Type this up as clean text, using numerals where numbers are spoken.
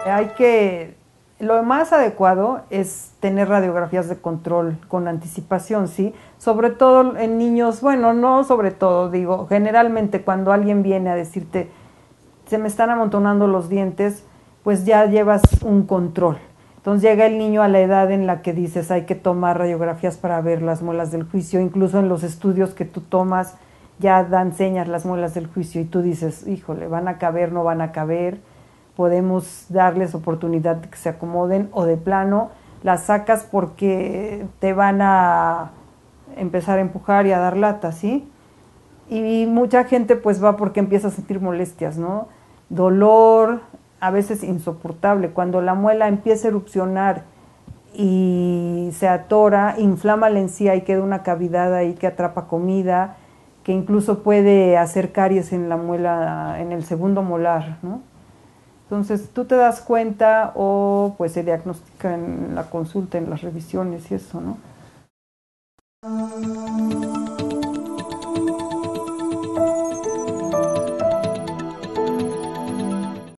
Hay que, lo más adecuado es tener radiografías de control con anticipación, ¿sí? Sobre todo en niños, bueno, no sobre todo, digo, generalmente cuando alguien viene a decirte, se me están amontonando los dientes, pues ya llevas un control. Entonces llega el niño a la edad en la que dices hay que tomar radiografías para ver las muelas del juicio, incluso en los estudios que tú tomas ya dan señas las muelas del juicio y tú dices, híjole, ¿van a caber, no van a caber? Podemos darles oportunidad de que se acomoden o de plano las sacas porque te van a empezar a empujar y a dar lata, ¿sí? Y mucha gente pues va porque empieza a sentir molestias, ¿no? Dolor, a veces insoportable. Cuando la muela empieza a erupcionar y se atora, inflama la encía y queda una cavidad ahí que atrapa comida, que incluso puede hacer caries en la muela, en el segundo molar, ¿no? Entonces tú te das cuenta o pues se diagnostica en la consulta, en las revisiones y eso, ¿no?